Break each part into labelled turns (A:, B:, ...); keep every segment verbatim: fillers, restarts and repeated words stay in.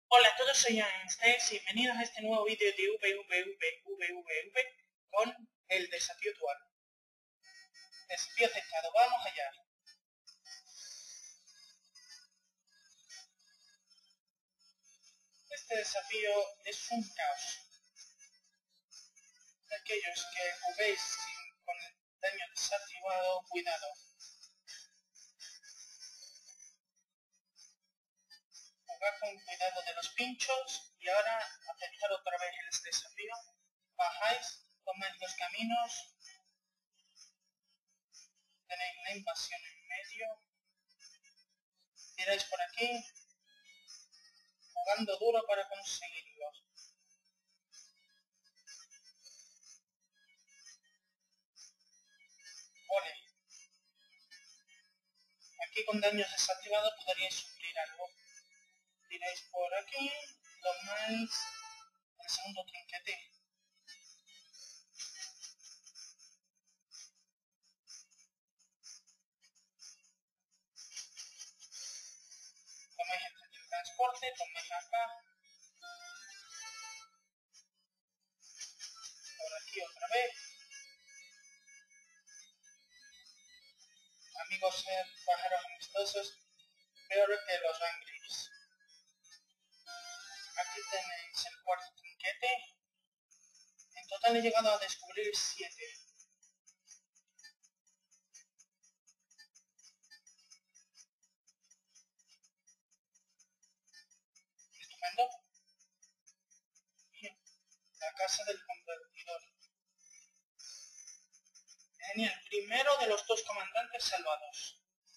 A: Hola a todos, soy Einstein, bienvenidos a este nuevo vídeo de VVVVVV con el desafío dual. Desafío aceptado, vamos allá. Este desafío es un caos. Aquellos que juguéis con el daño desactivado, cuidado. Jugad con cuidado de los pinchos y ahora aceptar otra vez el desafío. Bajáis, tomáis los caminos. Tenéis la invasión en medio. Tiráis por aquí. Jugando duro para conseguirlo. Ole. Aquí con daños desactivados podríais sufrir algo. Tiráis por aquí, tomáis el segundo trinquete. Tomáis el transporte, tomáis acá. Por aquí otra vez. Amigos eh, pájaros amistosos, peor que los angries. Aquí tenéis el cuarto trinquete. En total he llegado a descubrir siete. Estupendo. Bien. La casa del convertidor. Genial. Primero de los dos comandantes salvados.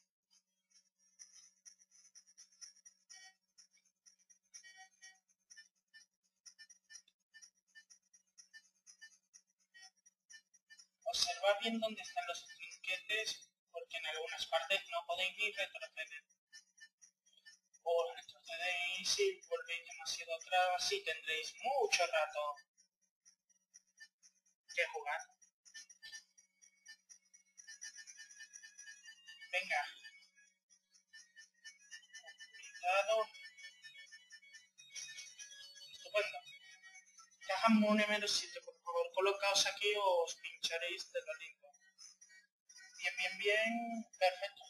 A: Observad bien dónde están los trinquetes, porque en algunas partes no podéis ni retroceder. O retrocedéis y volvéis demasiado atrás y tendréis mucho rato que jugar. Venga. Cuidado. Estupendo. Caja número siete, por favor, colocaos aquí o os pincharéis de la lengua. Bien, bien, bien. Perfecto.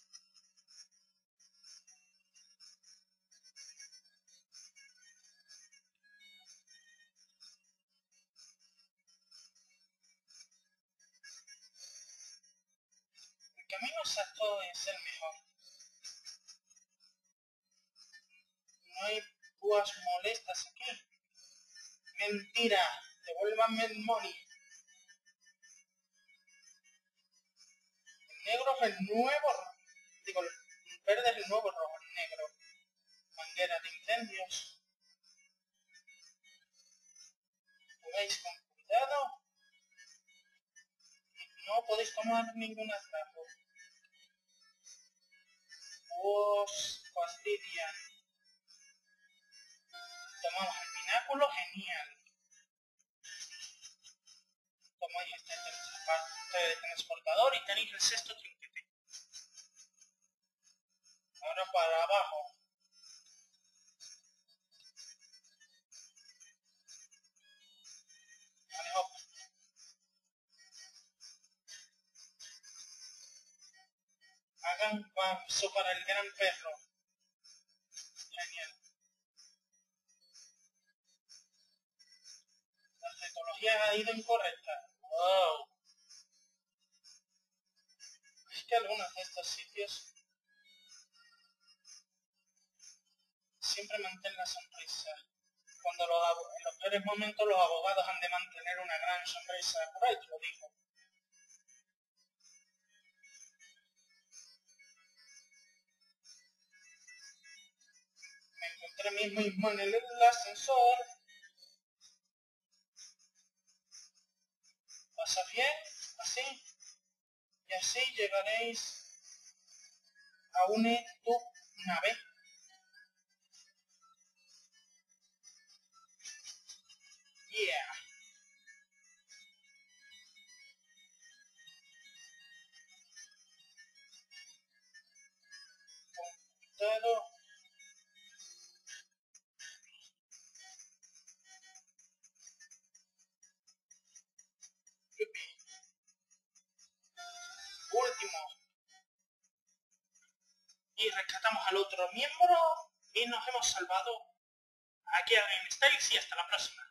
A: El camino exacto es el mejor. No hay púas molestas aquí. Mentira. Devuélvanme el money. El negro es el nuevo. Digo, el verde es el nuevo rojo, el negro. Manguera de incendios. Jugáis con cuidado. Y no podéis tomar ningún atraco. Os fastidian. Tomamos el pináculo, genial. Tomáis este teletransportador y tenéis el sexto trinquete. Ahora para abajo. Vale, hop. Hagan paso para el gran perro. Genial. La metodología ha ido incorrecta. Wow. Es que algunos de estos sitios siempre mantén la sonrisa. Cuando los, en los peores momentos los abogados han de mantener una gran sonrisa. Por ahí te lo digo. Me encontré mismo mismo en el ascensor. Pasa bien, así. Y así llegaréis a une tu nave. Yeah. Con cuidado. último. Y rescatamos al otro miembro y nos hemos salvado. Aquí alguien estáis y hasta la próxima.